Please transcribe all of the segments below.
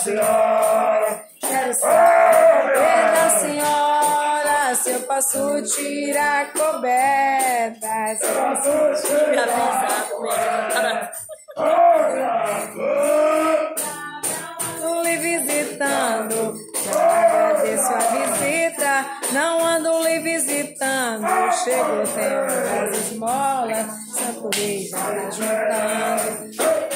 senhora. Quero saber da senhora se eu posso tirar a coberta. Se eu posso tirar a coberta. Lhe visitando, agradeço a visita. Não ando lhe visitando. Chegou o tempo das esmolas, Santo Rei já tá juntando.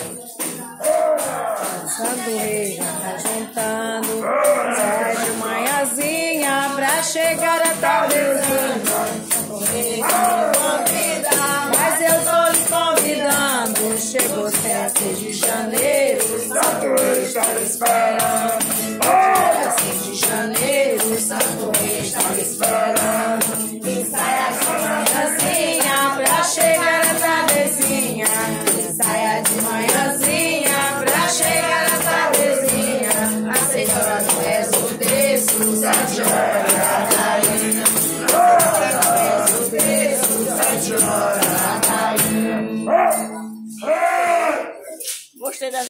Santo Rei já tá juntando. Sai de manhãzinha pra chegar a tardezinha. Santo Rei tá me convida, mas eu tô lhe convidando. Chegou 6 de janeiro, Santo Rei está me esperando. 6 de janeiro, Santo Rei está me esperando. E saia de manhãzinha pra chegar a tardezinha. E saia de manhãzinha pra chegar a tardezinha. A senhora não é o terço, 7 horas da rainha. A senhora não é o terço, 7 horas da rainha. Gostei da